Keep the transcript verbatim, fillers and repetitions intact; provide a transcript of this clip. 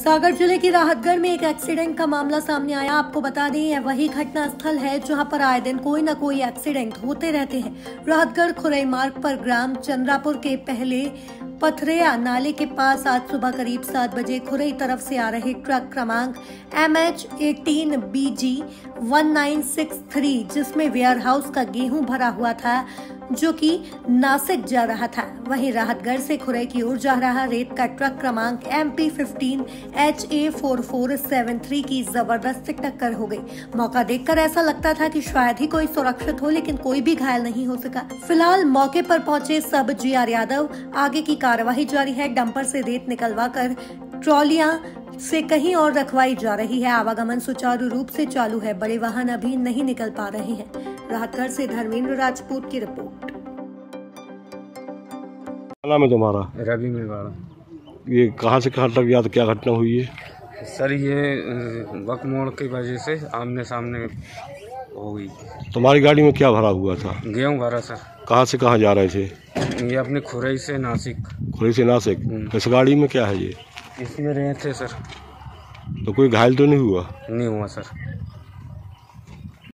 सागर जिले की राहतगढ़ में एक एक्सीडेंट का मामला सामने आया। आपको बता दें यह वही घटना स्थल है जहां पर आए दिन कोई न कोई एक्सीडेंट होते रहते हैं। राहतगढ़ खुरई मार्ग पर ग्राम चंद्रापुर के पहले पथरेया नाले के पास आज सुबह करीब सात बजे खुरई तरफ से आ रहे ट्रक क्रमांक M H eighteen B G one nine six three जिसमें वेयर हाउस का गेहूं भरा हुआ था जो कि नासिक जा रहा था, वहीं राहतगढ़ से खुरई की ओर जा रहा रेत का ट्रक क्रमांक M P fifteen H A four four seven three की जबरदस्त टक्कर हो गई। मौका देखकर ऐसा लगता था कि शायद ही कोई सुरक्षित हो, लेकिन कोई भी घायल नहीं हो सका। फिलहाल मौके पर पहुंचे सब जी आर यादव आगे की कार्यवाही जारी है। डंपर से रेत निकलवा कर ट्रॉलियां से कहीं और रखवाई जा रही है। आवागमन सुचारू रूप से चालू है, बड़े वाहन अभी नहीं निकल पा रहे हैं। राहतगढ़ से धर्मेंद्र राजपूत की रिपोर्ट। क्या नाम है तुम्हारा? रवि मेवाड़ा। ये कहाँ से कहाँ तक गया था, क्या घटना हुई है? सर ये वक मोड़ की वजह से आमने सामने हो गई। तुम्हारी गाड़ी में क्या भरा हुआ था? गेहूँ भरा सर। कहाँ से कहाँ जा रहे थे? ये अपने खुरई से नासिक। खुरई से नासिक। इस गाड़ी में क्या है ये? इसमें रहे थे सर। तो कोई घायल तो नहीं हुआ? नहीं हुआ सर।